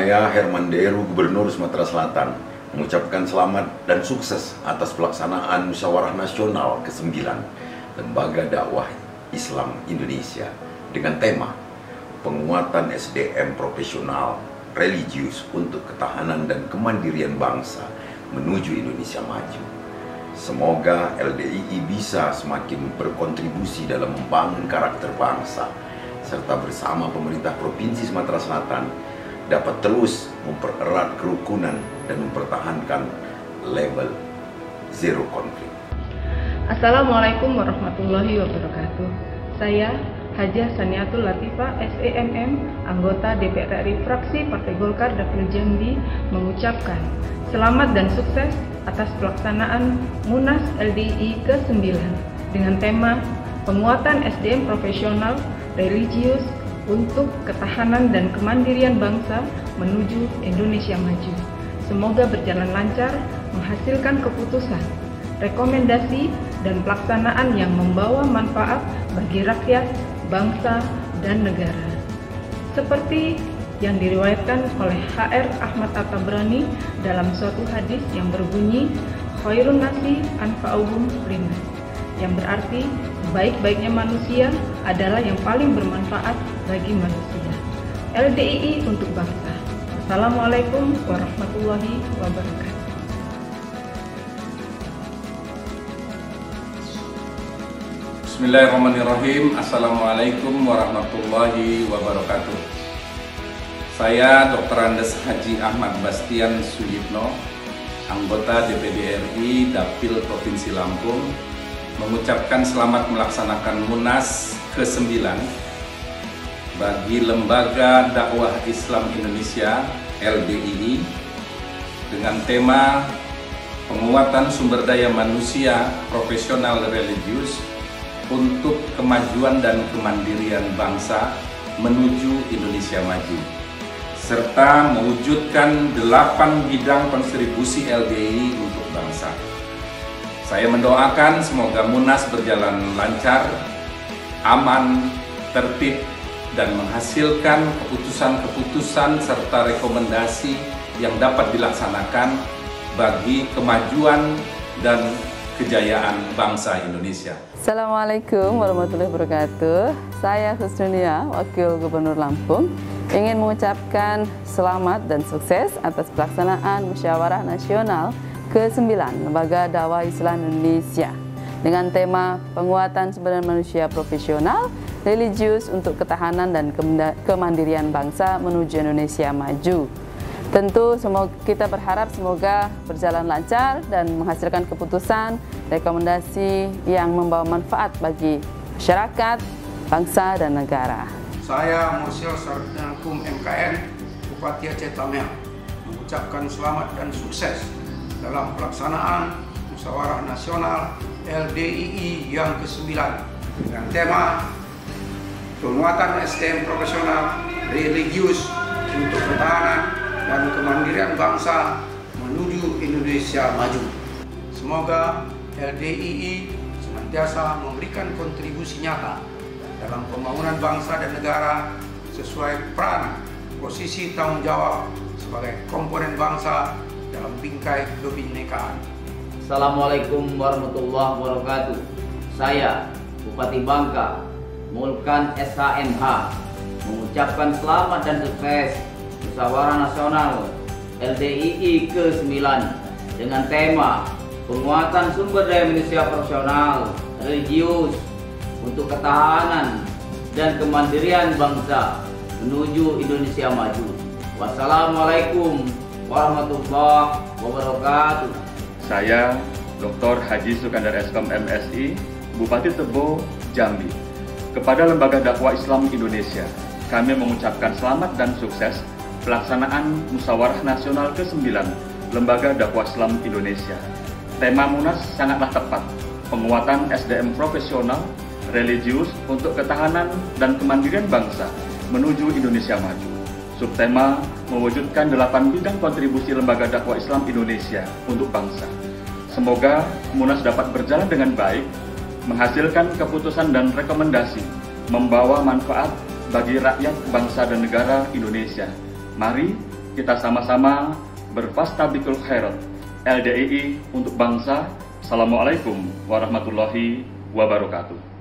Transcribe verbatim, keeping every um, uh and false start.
Saya Herman Deru, Gubernur Sumatera Selatan, mengucapkan selamat dan sukses atas pelaksanaan Musyawarah Nasional kesembilan Lembaga Dakwah Islam Indonesia dengan tema penguatan S D M profesional religius untuk ketahanan dan kemandirian bangsa menuju Indonesia maju. Semoga L D I I bisa semakin berkontribusi dalam membangun karakter bangsa, serta bersama pemerintah Provinsi Sumatera Selatan dapat terus mempererat kerukunan dan mempertahankan level zero konflik. Assalamualaikum warahmatullahi wabarakatuh. Saya Hajah Saniatul Latifah, S E M M, anggota D P R R I fraksi Partai Golkar Dapil Jambi, mengucapkan selamat dan sukses atas pelaksanaan Munas L D I I kesembilan dengan tema penguatan S D M profesional religius untuk ketahanan dan kemandirian bangsa menuju Indonesia maju. Semoga berjalan lancar, menghasilkan keputusan, rekomendasi, dan pelaksanaan yang membawa manfaat bagi rakyat, bangsa, dan negara. Seperti yang diriwayatkan oleh H R Ahmad At-Tabrani dalam suatu hadis yang berbunyi, khairun nasi anfa'uhum linnas, yang berarti baik-baiknya manusia adalah yang paling bermanfaat bagi manusia. L D I I untuk bangsa. Assalamualaikum warahmatullahi wabarakatuh. Bismillahirrahmanirrahim. Assalamualaikum warahmatullahi wabarakatuh. Saya Doktor Andes Haji Ahmad Bastian Suyitno, anggota D P D R I Dapil Provinsi Lampung, mengucapkan selamat melaksanakan Munas kesembilan bagi Lembaga Dakwah Islam Indonesia L D I I dengan tema penguatan sumber daya manusia profesional religius untuk kemajuan dan kemandirian bangsa menuju Indonesia maju, serta mewujudkan delapan bidang kontribusi L D I I untuk bangsa. Saya mendoakan semoga Munas berjalan lancar, aman, tertib, dan menghasilkan keputusan-keputusan serta rekomendasi yang dapat dilaksanakan bagi kemajuan dan kejayaan bangsa Indonesia. Assalamualaikum warahmatullahi wabarakatuh. Saya Husnunia, Wakil Gubernur Lampung, ingin mengucapkan selamat dan sukses atas pelaksanaan Musyawarah Nasional kesembilan Lembaga Dakwah Islam Indonesia dengan tema penguatan sumber daya manusia profesional religius untuk ketahanan dan kemandirian bangsa menuju Indonesia maju. Tentu semoga, kita berharap semoga berjalan lancar dan menghasilkan keputusan, rekomendasi yang membawa manfaat bagi masyarakat, bangsa, dan negara. Saya Mursyid Sarjana Hukum M K N Bupati Aceh Tamiang mengucapkan selamat dan sukses dalam pelaksanaan Musyawarah Nasional L D I I yang kesembilan dengan tema penguatan S D M profesional religius untuk ketahanan dan kemandirian bangsa menuju Indonesia maju. Semoga L D I I senantiasa memberikan kontribusi nyata dalam pembangunan bangsa dan negara sesuai peran, posisi tanggung jawab sebagai komponen bangsa dalam bingkai kebinekaan. Assalamualaikum warahmatullahi wabarakatuh. Saya Bupati Bangka Mulkan S H M H mengucapkan selamat dan sukses Musyawarah Nasional L D I I kesembilan dengan tema penguatan sumber daya manusia profesional religius untuk ketahanan dan kemandirian bangsa menuju Indonesia maju. Wassalamualaikum warahmatullahi wabarakatuh. Saya Doktor Haji Sukandar S Kom M Si, Bupati Tebo, Jambi. Kepada Lembaga Dakwah Islam Indonesia, kami mengucapkan selamat dan sukses pelaksanaan Musyawarah Nasional kesembilan Lembaga Dakwah Islam Indonesia. Tema Munas sangatlah tepat, penguatan S D M profesional religius untuk ketahanan dan kemandirian bangsa menuju Indonesia maju. Subtema mewujudkan delapan bidang kontribusi Lembaga Dakwah Islam Indonesia untuk bangsa. Semoga Munas dapat berjalan dengan baik, menghasilkan keputusan dan rekomendasi, membawa manfaat bagi rakyat, bangsa, dan negara Indonesia. Mari kita sama-sama berfastabiqul khairat. L D I I untuk bangsa. Assalamualaikum warahmatullahi wabarakatuh.